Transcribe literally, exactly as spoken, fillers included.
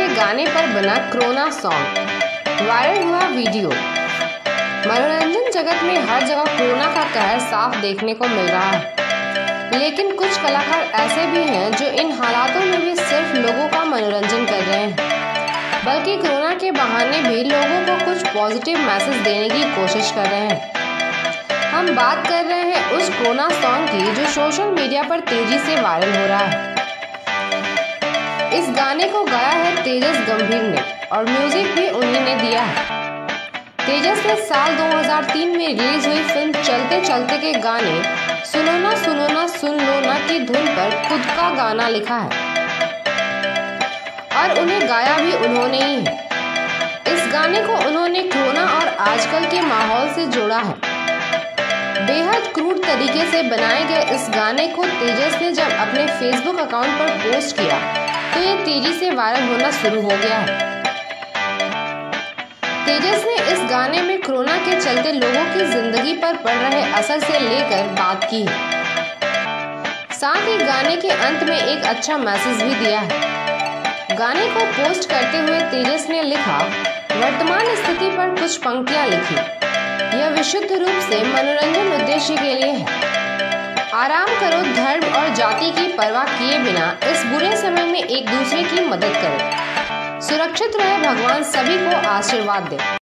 के गाने पर बना कोरोना सॉन्ग, वायरल हुआ वीडियो। मनोरंजन जगत में हर जगह कोरोना का कहर साफ देखने को मिल रहा है, लेकिन कुछ कलाकार ऐसे भी हैं जो इन हालातों में भी सिर्फ लोगों का मनोरंजन कर रहे हैं, बल्कि कोरोना के बहाने भी लोगों को कुछ पॉजिटिव मैसेज देने की कोशिश कर रहे हैं। हम बात कर रहे हैं उस कोरोना सॉन्ग की जो सोशल मीडिया पर तेजी से वायरल हो रहा है। इस गाने को गाया है तेजस गंभीर ने और म्यूजिक भी उन्हीं ने दिया है। तेजस ने साल दो हज़ार तीन में रिलीज हुई फिल्म चलते चलते के गाने सुनो ना सुनो ना सुन लो ना की धुन पर खुद का गाना लिखा है और उन्हें गाया भी उन्होंने ही है। इस गाने को उन्होंने कोरोना और आजकल के माहौल से जोड़ा है। बेहद क्रूर तरीके से बनाए गए इस गाने को तेजस ने जब अपने फेसबुक अकाउंट पर पोस्ट किया तो ये तेजी से वायरल होना शुरू हो गया है। तेजस ने इस गाने में कोरोना के चलते लोगों की जिंदगी पर पड़ रहे असर से लेकर बात की है। साथ ही गाने के अंत में एक अच्छा मैसेज भी दिया है। गाने को पोस्ट करते हुए तेजस ने लिखा, वर्तमान स्थिति पर कुछ पंक्तियां लिखी। यह विशुद्ध रूप से मनोरंजन उद्देश्य के लिए है। आराम करो, धर्म और जाति की परवाह किए बिना इस बुरे समय में एक दूसरे की मदद करो। सुरक्षित रहे, भगवान सभी को आशीर्वाद दे।